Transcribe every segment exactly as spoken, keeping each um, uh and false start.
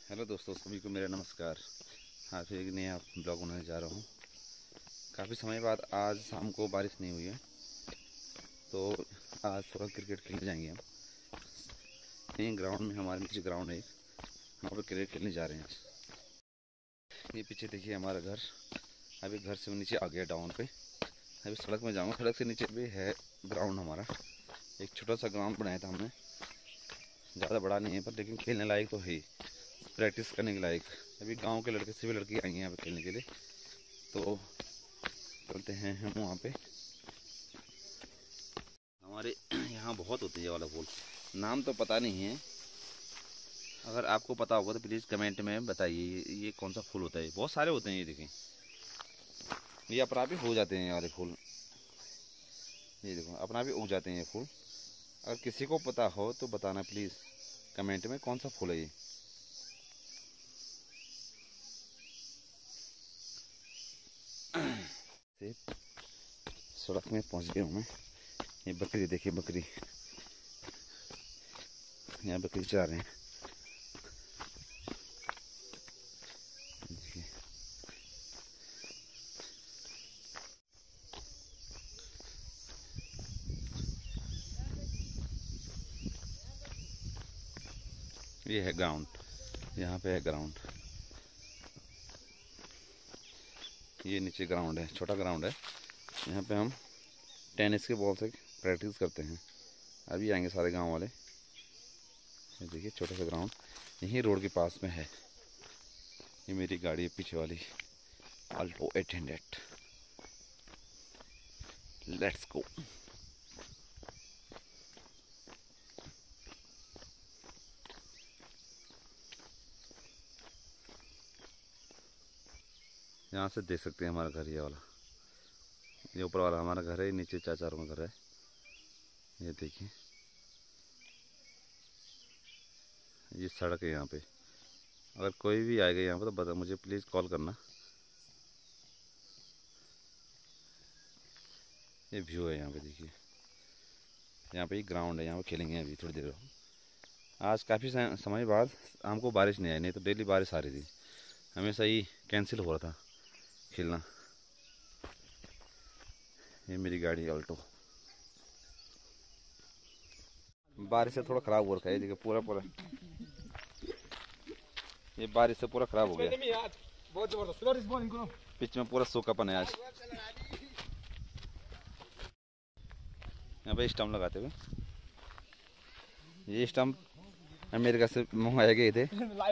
Hello दोस्तों, सभी को मेरा नमस्कार। आज एक नया ब्लॉग बनाने जा रहा हूँ। काफ़ी समय बाद आज शाम को बारिश नहीं हुई है, तो आज थोड़ा क्रिकेट खेलने जाएंगे हम। यहीं ग्राउंड में, हमारे नीचे ग्राउंड है, वहाँ पर क्रिकेट खेलने जा रहे हैं। ये पीछे देखिए हमारा घर। अभी घर से नीचे आ गया डाउन पे। अभी सड़क में जाऊँगा। सड़क से नीचे भी है ग्राउंड हमारा। एक छोटा सा ग्राउंड बनाया था हमने, ज़्यादा बड़ा नहीं है पर लेकिन खेलने लायक तो है, प्रैक्टिस करने के लायक। अभी गांव के लड़के सभी लड़के आएंगे यहाँ पे खेलने के लिए, तो चलते हैं हम वहाँ पे। हमारे यहाँ बहुत होते हैं ये वाला फूल, नाम तो पता नहीं है। अगर आपको पता होगा तो प्लीज़ कमेंट में बताइए ये कौन सा फूल होता है। बहुत सारे होते हैं, ये देखें, ये अपना भी हो जाते हैं ये वाले फूल। ये देखो अपना भी उग जाते हैं ये फूल। अगर किसी को पता हो तो बताना प्लीज़ कमेंट में कौन सा फूल है ये। सड़क में पहुंच गया हूँ मैं। ये बकरी देखिए, बकरी यहाँ बकरी चरा रहे हैं। देखिए ये है ग्राउंड, यहाँ पे है ग्राउंड। ये नीचे ग्राउंड है, छोटा ग्राउंड है। यहाँ पे हम टेनिस के बॉल से प्रैक्टिस करते हैं। अभी आएंगे सारे गांव वाले। ये देखिए छोटा सा ग्राउंड यहीं रोड के पास में है। ये मेरी गाड़ी है पीछे वाली, Alto eight hundred. Let's go. यहाँ से देख सकते हैं हमारा घर, ये वाला, ये ऊपर वाला हमारा घर है, नीचे चाचा का घर है। ये देखिए ये सड़क है यहाँ पे। अगर कोई भी आएगा यहाँ पे तो बता, मुझे प्लीज़ कॉल करना। ये व्यू है यहाँ पे, देखिए यहाँ पे ही ग्राउंड है, यहाँ पे खेलेंगे अभी थोड़ी देर। आज काफ़ी समय बाद हमको बारिश नहीं आई, नहीं तो डेली बारिश आ रही थी। हमेशा ही कैंसिल हो रहा था खेलना। ये मेरी गाड़ी है अल्टो। बारिश से थोड़ा ख़राब हो रखा है, देखिए पूरा पूरा ये बारिश से पूरा ख़राब हो गया। बहुत जबरदस्त पिच में पूरा सूखापन है आज। यहाँ पे स्टम्प लगाते हुए, ये स्टम्प अमेरिका से मंगवाए गए थे।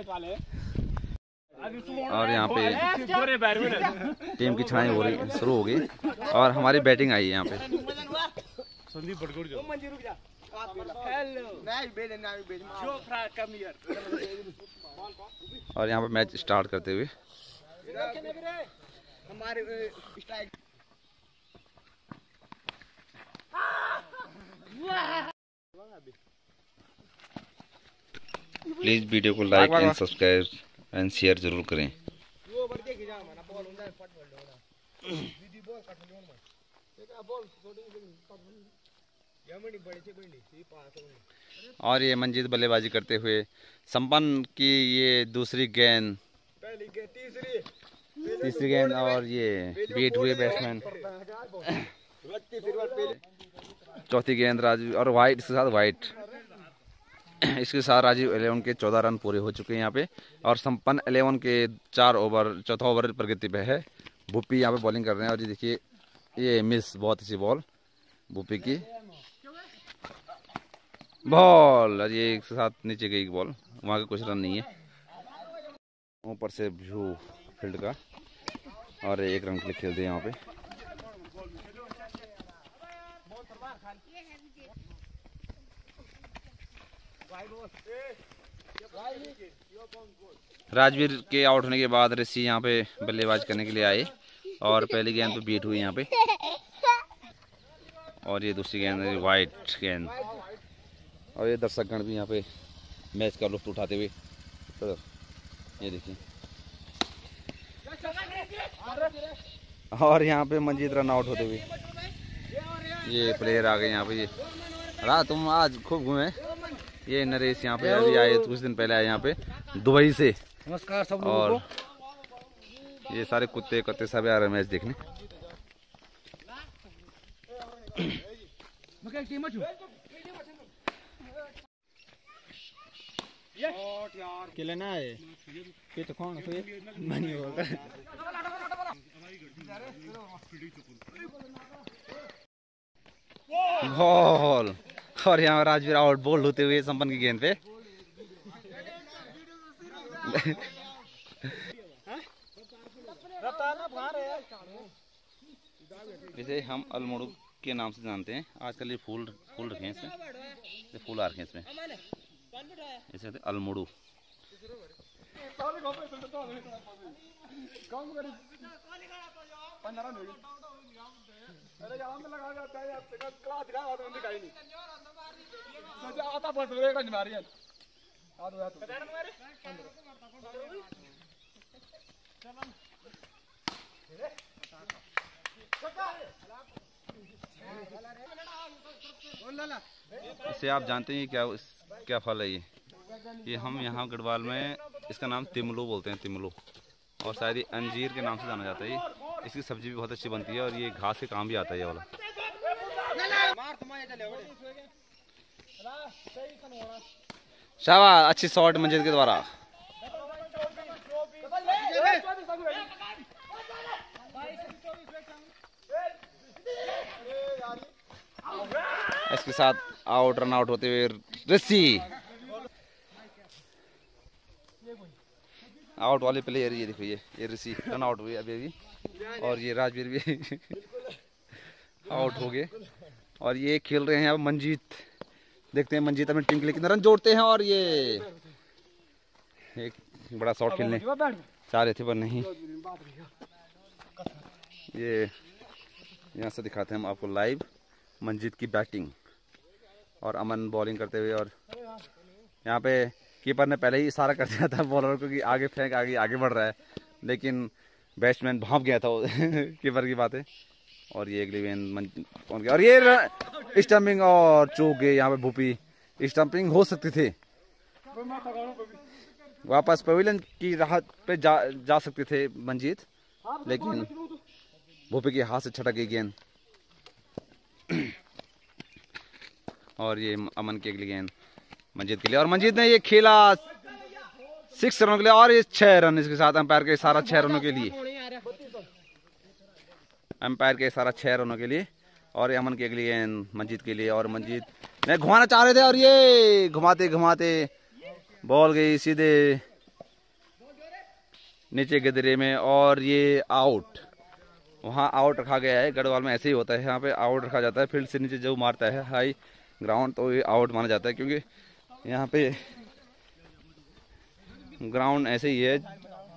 और यहाँ पे टीम की छनाई हो रही शुरू हो गई और हमारी बैटिंग आई है यहाँ पे। और यहाँ पे मैच स्टार्ट करते हुए प्लीज वीडियो को like and subscribe and share जरूर करें। और ये मंजीत बल्लेबाजी करते हुए, संपन्न की ये दूसरी गेंद, तीसरी गेंद, और ये बीट हुए बैट्समैन, चौथी गेंद राजू, और वाइट इसके साथ वाइट इसके साथ राजीव इलेवन के चौदह रन पूरे हो चुके हैं यहाँ पे। और संपन्न इलेवन के चार ओवर, चौथा ओवर प्रगति पे है। भूपी यहाँ पे बॉलिंग कर रहे हैं। और ये देखिए ये मिस, बहुत अच्छी बॉल भूपी की बॉल, और ये एक साथ नीचे गई बॉल, वहाँ का कुछ रन नहीं है। ऊपर से व्यू फील्ड का, और एक रन के लिए खेलते हैं यहाँ पे। राजवीर के आउट होने के बाद ऋषि यहाँ पे बल्लेबाज करने के लिए आए और पहली गेंद पे बीट हुई यहाँ पे। और ये दूसरी गेंद वाइट गेंद। और ये दर्शकगण भी यहाँ पे मैच का लुत्फ उठाते हुए, तो ये देखिए। और यहाँ पे मंजीत रन आउट होते हुए ये प्लेयर आ गए यहाँ पे। ये रा तुम आज खूब घूमे। ये नरेश यहाँ पे अभी आए, कुछ दिन पहले आए यहाँ पे। दुबई से। नमस्कार सब और लोगों को। ये सारे कुत्ते कत्ते सब आ रहे हैं मैच देखने। लेना है ये तो कौन है नहीं होगा। गोल। और यहाँ राजवीर आउट बोल्ड होते हुए संपन्न की गेंद पे। इसे हम अल्मोड़ू के नाम से जानते हैं। आजकल ये फूल फूल रखे हैं इसमें, ये फूल आ रखे हैं इसमें, इसे कहते हैं अल्मोड़ू। इसे आप जानते हैं क्या क्या फल है ये? ये हम यहाँ गढ़वाल में इसका नाम तिमलो बोलते हैं, तिमलो। और शायद ये अंजीर के नाम से जाना जाता है। ये इसकी सब्जी भी बहुत अच्छी बनती है और ये घास के काम भी आता है ये वाला। शाबाश, अच्छी शॉट मंजिल के द्वारा। इसके साथ आउट रन आउट होते हुए ऋषि। आउट वाले प्लेयर ये देखो, ये ये ऋषि रन आउट हुए अभी अभी। और ये राजवीर भी आउट हो गए। और ये खेल रहे हैं अब मंजीत। देखते हैं मंजीत अपनी टीम के लिए कितने रन जोड़ते हैं। और ये एक बड़ा शॉट खेलने चाह रहे थे पर नहीं। ये यहाँ से दिखाते हैं हम आपको लाइव मंजीत की बैटिंग और अमन बॉलिंग करते हुए। और यहाँ पे कीपर ने पहले ही इशारा कर दिया था बॉलर को कि आगे फेंक, आगे आगे बढ़ रहा है, लेकिन बैट्समैन भाप गया था कीपर की बातें। और ये अगली गेंद और ये स्टंपिंग और चौक गए यहाँ पे भूपी। स्टंपिंग हो सकती थी, वापस पवेलियन की राह पे जा, जा सकते थे मंजीत, लेकिन भूपी के हाथ से छटक गई गेंद। और ये अमन की अगली गेंद मंजीत के लिए। और मंजीत ने ये खेला सिक्स रनों के लिए और ये छह रन इसके साथ अंपायर के इशारा छह रनों के लिए, अंपायर के इशारा छह रनों के लिए। और ये अमन की अगली गेंद मंजीत के लिए। और मंजीत ने घुमाना चाह रहे थे और ये घुमाते घुमाते बॉल गई सीधे नीचे गदरे में। और ये आउट, वहाँ आउट रखा गया है। गढ़वाल में ऐसे ही होता है, यहाँ पे आउट रखा जाता है। फील्ड से नीचे जो मारता है हाई ग्राउंड तो ये आउट माना जाता है, क्योंकि यहाँ पे ग्राउंड ऐसे ही है।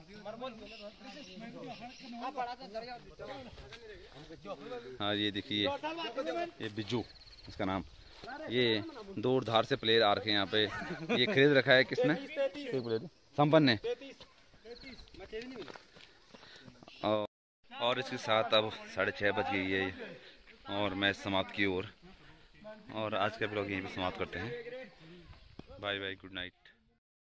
हाँ ये देखिए, ये बिज्जू इसका नाम। ये दूर धार से प्लेयर आ रखे हैं यहाँ पे। ये खरीद रखा है किसने? संपन्न ने। और, और इसके साथ अब साढ़े छः बज गई है और मैच समाप्त की ओर। और आज का ब्लॉग यहीं पे समाप्त करते हैं। Bye bye, good night.